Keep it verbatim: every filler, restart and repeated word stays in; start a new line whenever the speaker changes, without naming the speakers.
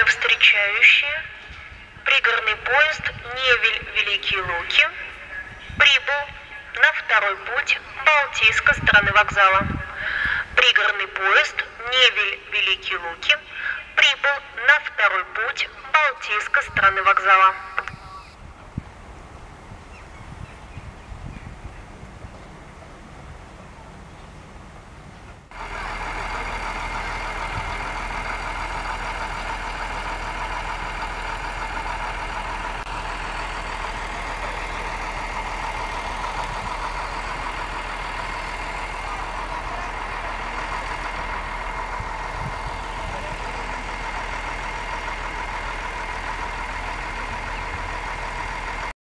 встречающие. Пригородный поезд Невель-Великие Луки прибыл на второй путь Балтийской стороны вокзала. Пригородный поезд Невель-Великие Луки прибыл на второй путь Балтийской стороны вокзала.